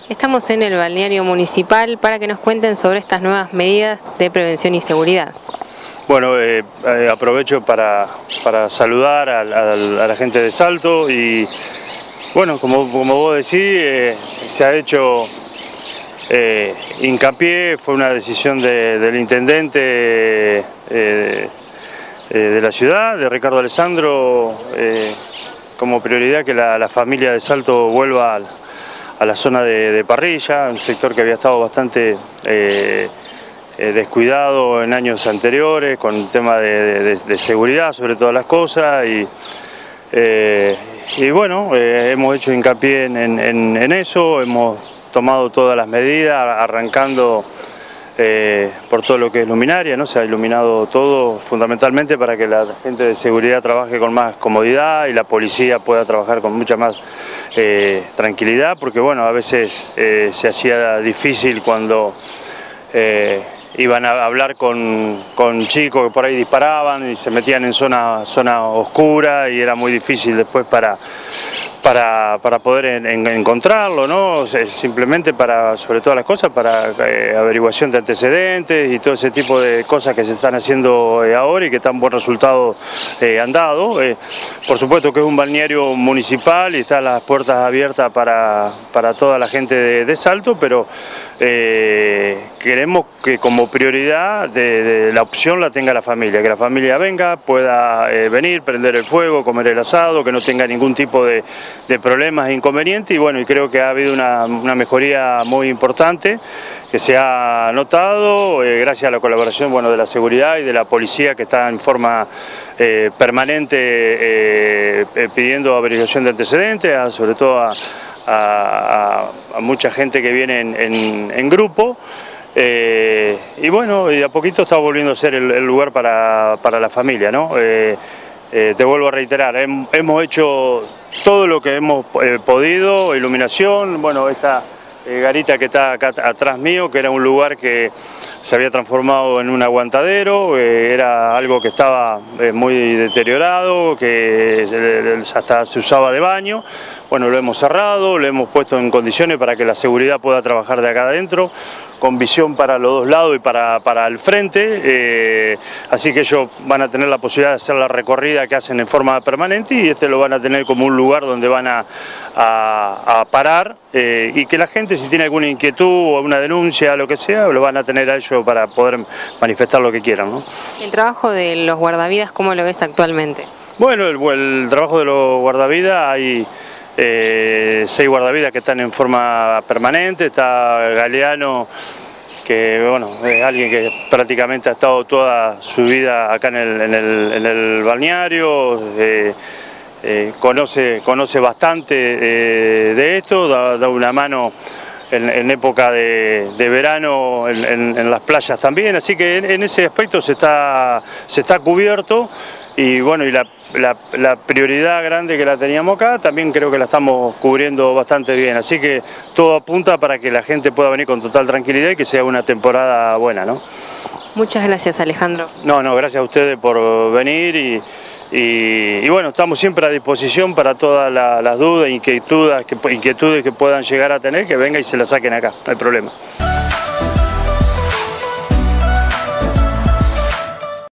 Estamos en el balneario municipal para que nos cuenten sobre estas nuevas medidas de prevención y seguridad. Bueno, aprovecho para saludar a la gente de Salto y bueno, como vos decís, se ha hecho hincapié, fue una decisión del intendente de la ciudad, de Ricardo Alessandro, como prioridad que la familia de Salto vuelva a la zona de Parrilla, un sector que había estado bastante descuidado en años anteriores con el tema de seguridad sobre todas las cosas y bueno, hemos hecho hincapié en eso, hemos tomado todas las medidas, arrancando por todo lo que es luminaria, ¿no? Se ha iluminado todo fundamentalmente para que la gente de seguridad trabaje con más comodidad y la policía pueda trabajar con mucha más tranquilidad, porque bueno, a veces se hacía difícil cuando iban a hablar con chicos que por ahí disparaban y se metían en zona oscura y era muy difícil después para poder encontrarlo, ¿no? Simplemente sobre todas las cosas, para averiguación de antecedentes y todo ese tipo de cosas que se están haciendo ahora y que tan buen resultado han dado. Por supuesto que es un balneario municipal y están las puertas abiertas para toda la gente de Salto, pero queremos que como prioridad la opción la tenga la familia, que la familia venga, pueda venir, prender el fuego, comer el asado, que no tenga ningún tipo de problemas e inconvenientes y bueno, y creo que ha habido una mejoría muy importante que se ha notado gracias a la colaboración, bueno, de la seguridad y de la policía, que está en forma permanente pidiendo averiguación de antecedentes, sobre todo a mucha gente que viene en grupo. Y bueno, y a poquito está volviendo a ser el lugar para la familia, ¿no? Te vuelvo a reiterar, hemos hecho todo lo que hemos podido, iluminación, bueno, esta garita que está acá atrás mío, que era un lugar que se había transformado en un aguantadero, era algo que estaba muy deteriorado, que hasta se usaba de baño. Bueno, lo hemos cerrado, lo hemos puesto en condiciones para que la seguridad pueda trabajar de acá adentro, con visión para los dos lados y para el frente, así que ellos van a tener la posibilidad de hacer la recorrida que hacen en forma permanente y lo van a tener como un lugar donde van a parar y que la gente, si tiene alguna inquietud o alguna denuncia, lo que sea, lo van a tener a ellos para poder manifestar lo que quieran, ¿no? El trabajo de los guardavidas, ¿cómo lo ves actualmente? Bueno, el trabajo de los guardavidas, hay 6 guardavidas que están en forma permanente, está Galeano, que bueno, es alguien que prácticamente ha estado toda su vida acá en el balneario, conoce bastante de esto, da una mano en época de verano en las playas también, así que en ese aspecto se está cubierto y bueno, y la prioridad grande que la teníamos acá también creo que la estamos cubriendo bastante bien, así que todo apunta para que la gente pueda venir con total tranquilidad y que sea una temporada buena, ¿no? Muchas gracias, Alejandro. No, gracias a ustedes por venir y bueno, estamos siempre a disposición para todas las dudas, inquietudes que puedan llegar a tener, que vengan y se las saquen acá, no hay problema.